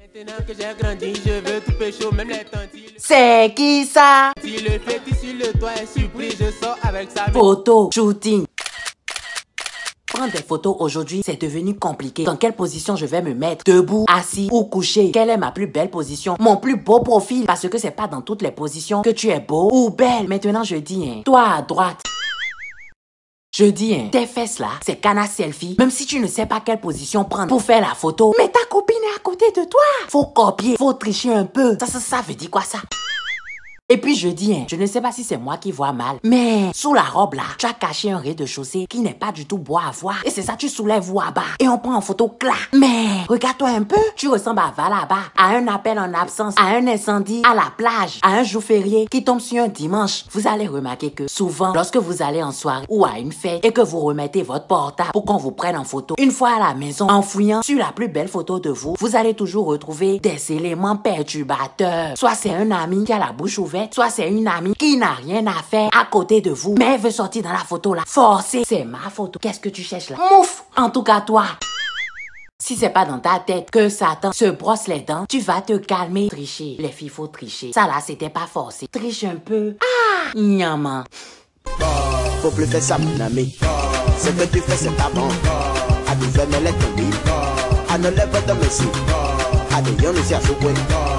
Maintenant que j'ai grandi, je veux tout pécho, même les tantilles. C'est qui ça? Si le fétiche sur le toit est surpris, je sors avec sa Photo, shooting. Prendre des photos aujourd'hui, c'est devenu compliqué. Dans quelle position je vais me mettre? Debout, assis ou couché? Quelle est ma plus belle position? Mon plus beau profil? Parce que c'est pas dans toutes les positions que tu es beau ou belle. Maintenant, je dis, toi à droite. Je dis, tes fesses là, c'est canard selfie. Même si tu ne sais pas quelle position prendre pour faire la photo, mais ta copine est à côté de toi. Faut copier, faut tricher un peu. Ça veut dire quoi ça? Et puis je dis, je ne sais pas si c'est moi qui vois mal, mais sous la robe là, tu as caché un rez-de-chaussée qui n'est pas du tout beau à voir. Et c'est ça, tu soulèves ou à bas. Et on prend en photo clac. Mais regarde-toi un peu, tu ressembles à Valaba, à un appel en absence, à un incendie, à la plage, à un jour férié qui tombe sur un dimanche. Vous allez remarquer que souvent, lorsque vous allez en soirée ou à une fête et que vous remettez votre portable pour qu'on vous prenne en photo, une fois à la maison, en fouillant sur la plus belle photo de vous, vous allez toujours retrouver des éléments perturbateurs. Soit c'est un ami qui a la bouche ouverte, soit c'est une amie qui n'a rien à faire à côté de vous, mais elle veut sortir dans la photo là. Forcé, c'est ma photo. Qu'est-ce que tu cherches là? Mouf! En tout cas, toi, si c'est pas dans ta tête que Satan se brosse les dents, tu vas te calmer. Tricher. Les filles, faut tricher. Ça là, c'était pas forcé. Triche un peu. Ah! Nyama. Faut plus faire ça, mon ami. Ce que tu fais, c'est pas bon. À nous faire, mais les tomber. À nous lève de messie. À des gens, nous y a joué.